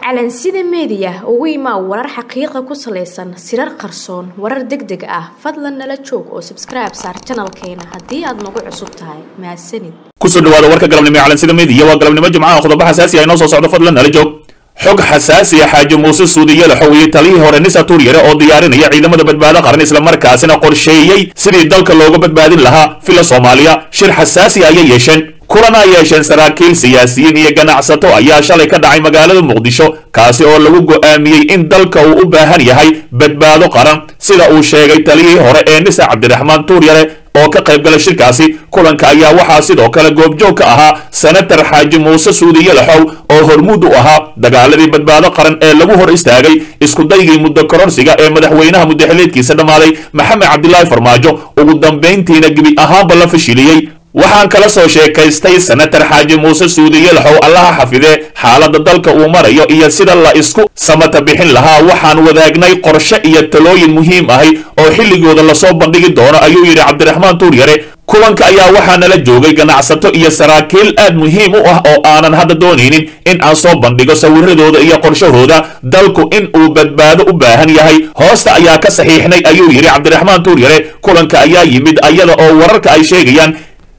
calansida media ugu imaa warar xaqiiqo ku saleysan sirar qarsoon warar degdeg ah fadlan nala joog oo subscribe saar channelkeena hadii aad nagu cusub tahay mahadsanid kusoo dhawaada warka galabnimo calansida media waa galabnimo jimcaha qodobo xasaasi ah inoo soo socdo fadlan nala joog xog xasaasi ah xaaji muuse suudiye la xogiyay taliyii hore Nisa Tuuryare oo diyaarinaya ciidamada badbaado qaran isla markaasina qorsheeyay sidii dalka looga badbaadin lahaa fila Soomaaliya shir xasaasi ah ay yeesheen kulana yeesheen saraakiil siyaasiyiin iyo ganacsato ayaa shalay ka dhacay magaalada Muqdisho kaasi oo lagu go'aamiyay in dalka uu u baahan yahay badbaado qaran sida uu sheegay taliyii hore ee Nisa Cabdiraxmaan Tuuryare oo ka qayb galay shirkaasi kulanka ayaa waxaa sidoo kale goobjoog ka ahaa senator xaaji muuse suudiye laxow oo hormuud u ahaa dagaaladii badbaado qaran ee lagu hor istaagay isku daygii muddo kororsiga ee madaxweynaha muddaxileedkiisa dhamaaday maxamed cabdilaahi farmaajo ugu dambeyntiina gebi ahaanba la fashiliyey waxaan kala soo sheekaystay senator xaaji muuse suudiye laxow allaha xafide xaaladda dalka uu marayo iyo sida la isku samata bixin lahaa waxaan wadaagnay qorshe iyo talooyin muhiim ahi oo xilligooda lasoo bandhigi doono ayuu yidhi cabdiraxmaan Tuuryare kulanka ayaa waxaa nala joogay ganacsato iyo saraakiil aad muhiim u ah oo aanan hadda doonaynin in aan soo bandhigo sawiradooda iyo qorshahooda dalku in uu badbaado u baahan yahay hoosta ayaa ka saxiixnay ayuu yidhi cabdiraxmaan Tuuryare kulanka ayaa yimid ayada oo wararka ay sheegayaan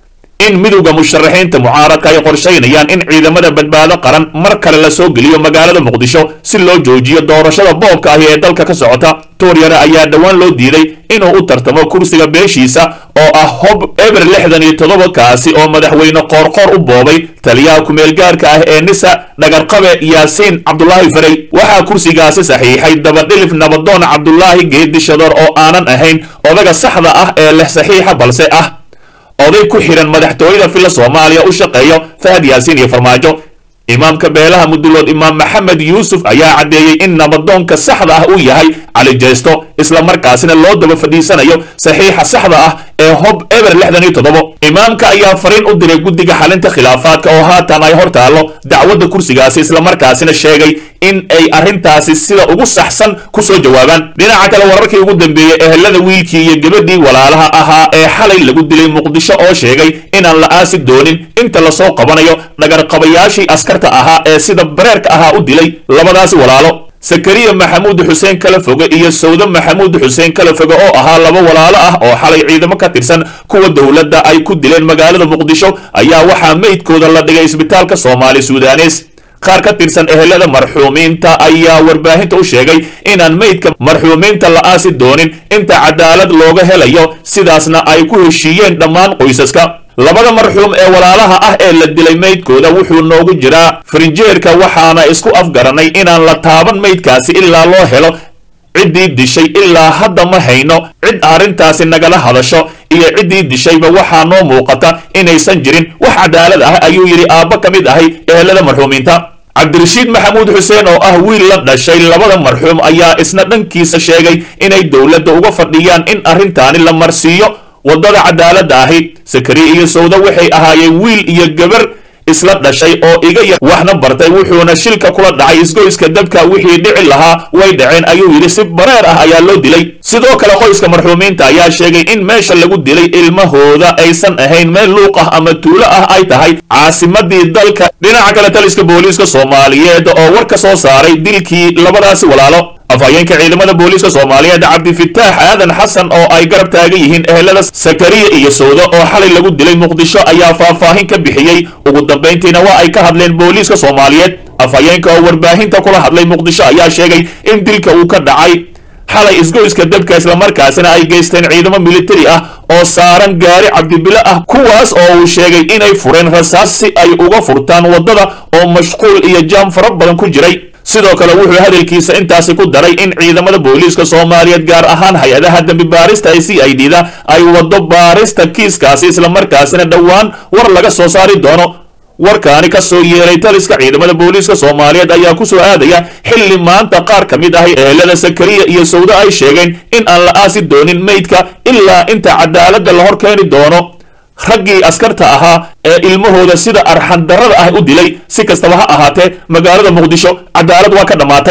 in midowga musharaxiinta mucaaradka ay qorsheynayaan in ciidamada badbaado qaran mar kale la soo geliyo magaalada Muqdisho si loo joojiyo doorashada boobka ah ee dalka ka socota Tuuryare ayaa dhawaan loo diiday inuu u tartamo kursiga beeshiisa oo ah hob eber 67 kaasi oo madaxweyne qoorqoor u boobay taliyaha ku meel gaarka ah ee Nisa dhagarqabe Yaasiin Cabdullaahi Faray waxaa kursigaasi saxiixay dabadhilif nabadoon Cabdullaahi Geedi Shadoor oo aanan ahayn odaga saxda ah ee leh saxiixa balse ah oday ku xiran madaxtooyada fila Soomaaliya u shaqeeyo Fahad Yaasiin iyo Farmaajo imaamka beelaha mudulood imaam Maxamed Yuusuf ayaa cadeeyay in nabadoonka saxda ah uu yahay Cali Jeesto isla markaasina loo daba fadhiisanayo saxiixa saxda ah ee hob eber 67 imaamka ayaa fariin u diray guddiga xalinta khilaafaadka oo haatan ay hortaalo dacwadda kursigaasi isla markaasina sheegay in ay arintaasi sida ugu saxsan ku soo jawaabaan dhinaca kale wararkii ugu dambeeyay ehelada wiilkii iyo gabadhii walaalaha ahaa ee xalay lagu dilay Muqdisho oo sheegay inaan la aasi doonin inta la soo qabanayo dhagarqabayaashii askarta ahaa ee sida bareerka ahaa u dilay labadaasi walaalo Sakariya Maxamuud Xuseen Kalafoge iyo Sawda Maxamuud Xuseen Kalafoge oo ahaa laba walaalo ah oo xalay ciidamo ka tirsan kuwa dawladda ay ku dileen magaalada Muqdisho ayaa waxaa meydkooda la dhigay isbitaalka Soomaali Suudaanees qaar ka tirsan ehelada marxuumiinta ayaa warbaahinta u sheegay inaan meydka marxuumiinta la aasi doonin inta cadaalad looga helayo sidaasna ay ku heshiiyeen dhammaan qoysaska labada marxuum ee walaalaha ah ee la dilay meydkooda wuxuu noogu jiraa frinjeerka waxaana isku afgaranay inaan la taaban meydkaasi ilaa loo helo ciddii dishay ilaa hadda ma hayno cid arrintaasi nagala hadasho iyo ciddii dishayba waxaa noo muuqata inaysan jirin wax cadaalad ah ayuu yidhi aabba ka mid ahay ehelada marxuumiinta cabdirashiid maxamuud xuseen oo ah wiil la dhashay labada marxuum ayaa isna dhankiisa sheegay inay dowladda uga fadhiyaan in arrintaani la marsiiyo wadada cadaaladda ahayd Sakariya iyo Sawda waxay ahaayeen wiil iyo gabar isla dhashay oo iga yar waxna bartay wuxuuna shilka kula dhacay isgoyska dabka wixii dhici lahaa way dhaceen ayuu yidhi si bareer ah ayaa loo dilay sidoo kale qoyska marxuumiinta ayaa sheegay in meesha lagu dilay ilmahooda aysan ahayn meel luuq ah ama tuulo ah ay tahay caasimadii dalka dhinaca kale taliska booliiska Soomaaliyeed oo war ka soo saaray dilkii labadaasi walaalo afhayeenka ciidamada booliiska Soomaaliyeed Cabdi Fitaax Aadan Xasan oo ay garab taagan yihiin ehelada Sakariya iyo Sawda oo xalay lagu dilay Muqdisho ayaa faahfaahin ka bixiyay ugu dambeyntiina waa ay ka hadleen booliiska Soomaaliyeed afhayeenka oo warbaahinta kula hadlay Muqdisho ayaa sheegay in dilka uu ka dhacay xalay isgoyska dabka isla markaasina ay geysteen ciidamo militari ah oo saaran gaari cabdibile ah kuwaas oo uu sheegay inay fureen rasaas si ay uga furtaan wadada oo mashquul iyo jaam fara badan ku jiray sidoo kale wuxuu hadalkiisa intaasi ku daray in ciidamada booliiska Soomaaliyeed gaar ahaan hay'adaha dambi baarista ay CID-da ay wado baarista kiiskaasi isla markaasina dhawaan war laga soo saari doono warkaani ka soo yeeray taliska ciidamada booliiska Soomaaliyeed ayaa ku soo aadaya xilli maanta qaar ka mid ah ehelada Sakariya iyo Sawda ay sheegeen in aan la aasi doonin meydka ilaa inta cadaaladda la hor keeni doono raggii askarta ahaa ee ilmahooda sida arxan darrada ah u dilay si kastaba ha ahaatee magaalada Muqdisho cadaalad waa ka dhamaatay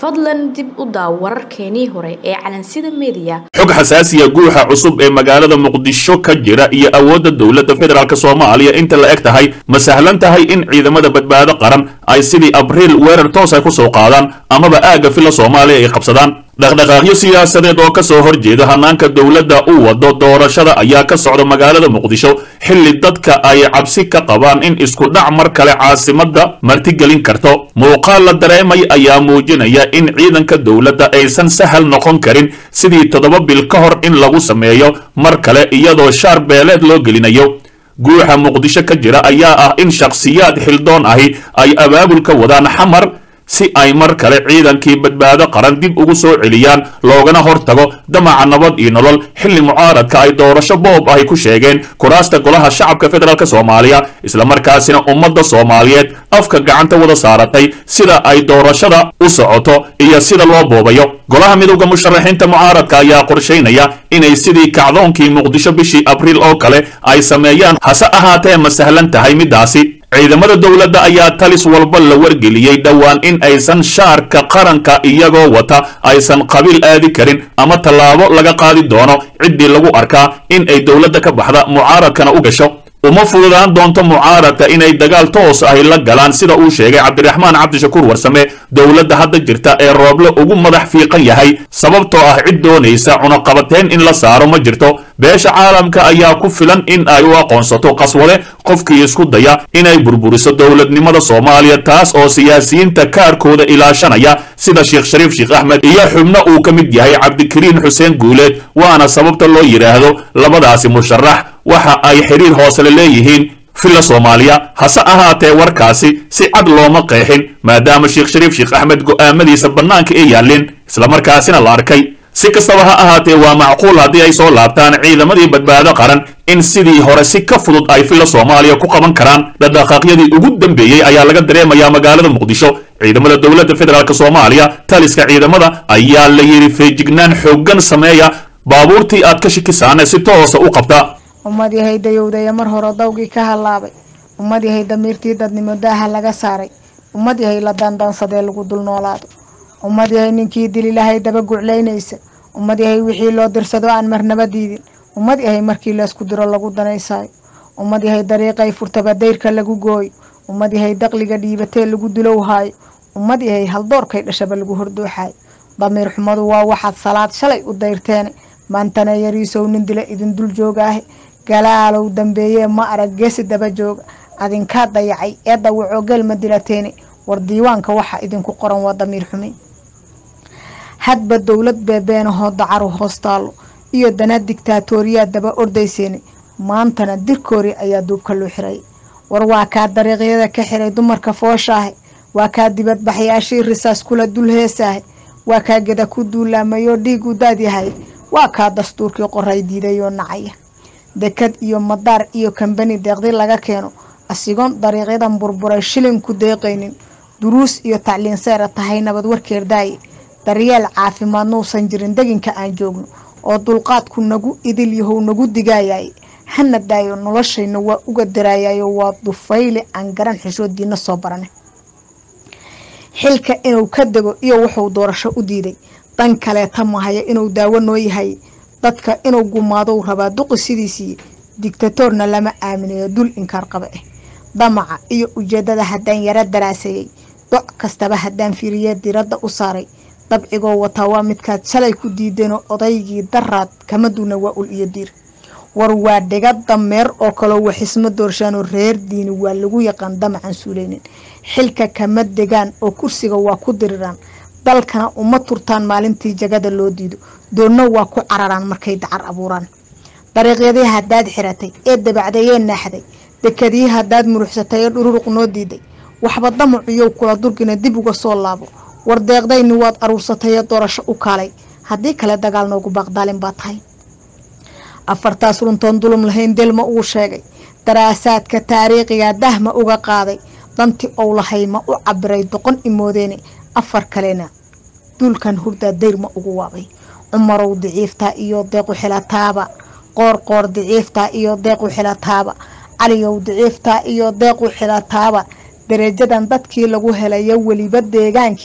fadlan dib u daaw wararkeenii hore ee calansida media xog xasaasiya guuxa cusub ee magaalada muqdisho ka jira iyo awoodda dowladda federaalka Soomaaliya inta la eg tahay ma sahlan tahay in ciidamada badbaado qaran ay sidii Abriil weerar toos ah ku soo qaadaan amaba aaga fila Soomaaliya ay qabsadaan dhaqdhaqaaqyo siyaasadeed oo ka soo horjeeda hanaanka dowladda u wado doorashada ayaa ka socda magaalada muqdisho xilli dadka ay cabsi ka qabaan in isku dhac mar kale caasimadda martigelin karto muuqaal la dareemay ayaa muujinaya in ciidanka dowladda aysan sahal noqon karin sidii 7 bil ka hor in lagu sameeyo mar kale iyadoo shaar beeleed loo gelinayo guuxa muqdisho ka jira ayaa ah in shakhsiyaad xildoon ahi ay abaabulka wadaan xamar si ay mar kale ciidankii badbaado qaran dib ugu soo celiyaan loogana hortago damaca nabad iyo nolol xilli mucaaradka ay doorasho boob ay ku sheegeen kuraasta golaha shacabka federaalka Soomaaliya isla markaasina ummadda Soomaaliyeed afka gacanta wada saaratay sida ay doorashada u socoto iyo sida loo boobayo golaha midowga musharaxiinta mucaaradka ayaa qorsheynaya inay sidii kacdoonkii muqdisho bishii Abriil oo kale ay sameeyaan hase ahaatee ma sahlan tahay midaasi ciidamada dowladda ayaa talis walba la wargeliyay dhawaan in aysan shaarka qaranka iyagoo wata aysan qabiil aadi karin ama tallaabo laga qaadi doono ciddii lagu arkaa in ay dowladda ka baxda mucaaradkana u gasho uma fududaan doonto mucaaradka inay dagaal toos ah la galaan sida uu sheegay Cabdiraxmaan Cabdishakuur Warsame dowladda hadda jirta ee Rooble ugu madax fiiqan yahay sababtoo ah cid doonaysa cunaqabateen in la saaro ma jirto beesha caalamka ayaa ku filan in ay u aqoonsato qaswade qofkii isku daya inay burburiso dowladnimada Soomaaliya taas oo siyaasiyiinta kaarkooda ilaashanaya sida Sheekh Shariif Sheekh Ahmed iyo xubno uu ka mid yahay Cabdikariin Xuseen Guuleed waana sababta loo yiraahdo labadaasi musharax waxa ay xiriir hoose leeyihiin fila Soomaaliya hase ahaatee warkaasi si cad looma qeexin maadaama Sheekh Shariif Sheekh Ahmed go'aamadiisa banaanka ay yaalin isla markaasina la arkay si kastaba ha ahaatee waa macquul haddii ay soo laabtaan ciidamadii badbaado qaran in sidii hore si ka fudud ay fila Soomaaliya ku qaban karaan dhaqdhaqaaqyadii ugu dambeeyay ayaa laga dareemayaa magaalada muqdisho ciidamada dowladda federaalka Soomaaliya taliska ciidamada ayaa la yiri feejignaan xooggan sameeya baabuurtii aad ka shakisaan si toos ah u qabta ummadii hay dayowday mar hore dawgii ka halaabay ummadii hay damirtii dadnimo daaha laga saaray ummadii hay la dandansadee lagu dul noolaado ummadii hay ninkii dili lahay daba gucleynaysa ummadii hay wixii loo dirsado aan marnaba diidin ummadii hay markii la isku diro lagu danaysay ummadii hay dariiqay furtaba deyrka lagu gooy ummadii hay dakhliga dhiibatee lagu dilowhay ummadii hay hal doorkay dhashaba lagu hordooxay damiir xumadu waa waxaad salaad shalay u dayrteen maantana yariisow nin dila idin dul joogaah galaalow dambeeyee ma arag geesi daba jooga adinka dayacay ee dawaco galma dilateene war diiwaanka waxa idinku qoran waa damiir xume hadba dowlad beebeenahoo dacaru hoostaalo iyo dana diktaatooriya daba ordayseene maantana dirkoori ayaa duubka loo xiray war waa kaa dariiqyada ka xiray dumarka fooshaah waa kaa dibadbaxyaashii risaas kula dul heesaahay waa kaa geda ku duulaamayo dhiig u daadyahay waa kaa dastuurkii qoray diidayoo nacaya dekad iyo madaar iyo kambani deeqdi laga keeno asigoon dariiqyadan burburay shilin ku deeqaynin duruus iyo tacliin seera tahay nabad warkeerdaaye daryeel caafimaad nuusan jirin deginka aan joogno oo dulqaadku nagu idil yahow nagu digaayay hana daayo noloshayna waa uga daraayayo waa dufayle aan garan xishoodiina soo barane xilka inuu ka dego iyo wuxuu doorasho u diiday dan kaleeta mahaya inuu daawo noo yahay dadka inuu gumaado rabaa duqi sidiisii diktatorna lama aaminayo dul inkaar qaba damaca iyo ujeedada haddaan yara daraaseeyay doc kastaba haddaan fiiriyay diradda u saaray dabcigoo wataa waa midkaad shalay ku diideenoo odaygii daraad kama duuna waa ul iyo diir war waa dhiga dameer oo kaloo waxisma doorshaanoo reer diini waa lagu yaqaan damacan suuleynin xilka kama degaan oo kursiga waa ku diriraan dalkana uma turtaan maalintii jagada loo diido doonna waa ku cararaan markay dacar abuuraan dariiqyadii haddaad xiratay ee dabacdayee naaxday dekadii haddaad muruxsatay ee dhururuq noo diiday waxba damaciyow kula durgina dib uga soo laabo war deeqdayni waad aruursatay ee doorasho u kaalay haddii kale dagaal noogu baaqdaalin baa tahay afartaas runtoon dulum lahayn delma uu sheegay daraasaadka taariikhiga dahma uga qaaday danti ou lahay ma u cabiray doqon imoodeene afar kalena dulkan hurdaa dayrma ugu waabay cumarow daciiftaa iyo deequ xilataaba qoor daciiftaa iyo deequ xilataaba caliyow daciiftaa iyo deequ xilataaba darajadan dadkii lagu helayo weliba deegaankii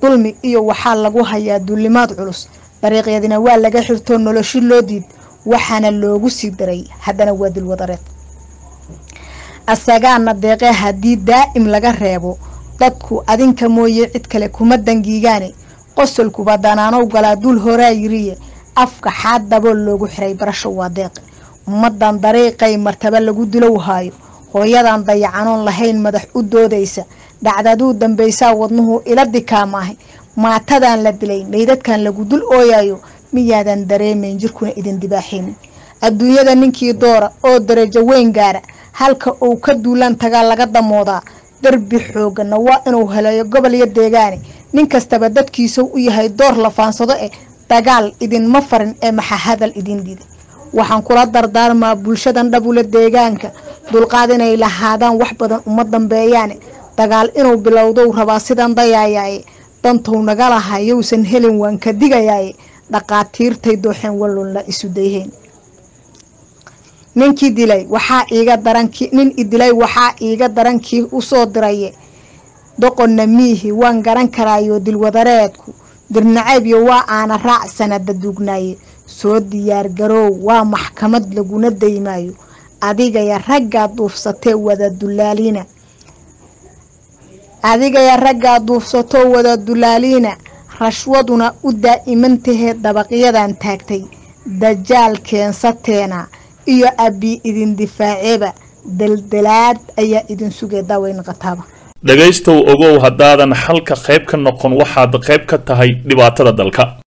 dulmi iyo waxaa lagu hayaa dulimaad culus dariiqyadina waa laga xirtoo nolosho loo diid waxaana loogu sii daray haddana waa dilwadareed asagaana deeqee haddii daa'im laga reebo dadku adinka mooye cid kale kuma dangiigaane qosolkuba danaanow galaa dul horaa yiriye afka xaad dabool loogu xiray barasho waa deeqe ummadan dariiqay martaba lagu dilow haayo hooyadan dayacanoon lahayn madax u doodaysa dhacdaduu dambaysaa wadnuhu ila dikaamaahay maatadan la dilay meydadkan lagu dul ooyayo miyaadan dareemayn jirkuna idin dibaaxaynin adduunyada ninkii doora oo darajo weyn gaara halka uu ka duulaan tagaa laga damoodaa darbi xoogana waa inuu helayo gobol iyo deegaane nin kastaba dadkiisa u yahay door la faansado dagaal idinma farin ee maxa hadal idin diiday waxaan kula dardaarmaa bulshadan dhabula deegaanka dulqaad inay lahaadaan wax badan uma dambeeyaane dagaal inuu bilowdow rabaa sidan dayaayaaye dantow naga lahayousan helin waan ka digayaaye dhaqaatiirtay dooxeen walloon la isu dayheen ninkii dilay waxaa iiga darankii nin idilay waxaa iiga darankii u soo diraye doqonna miihi waan garan karaayo dilwadareedku dirnaceebyo waa aana raac sanada duugnaaye soo diyaar garoow waa maxkamad laguna daymaayo adigaya raggaa duufsatee wada dulaaliina rashwaduna u daa'imantahe dabaqyadan taagtay dajaal keensateena iyo abi idin difaaceeba daldalaad ayaa idin sugay daaweyn qataaba dhagaystow ogow haddaadan xalka qayb ka noqon waxaad qayb ka tahay dhibaatada dalka.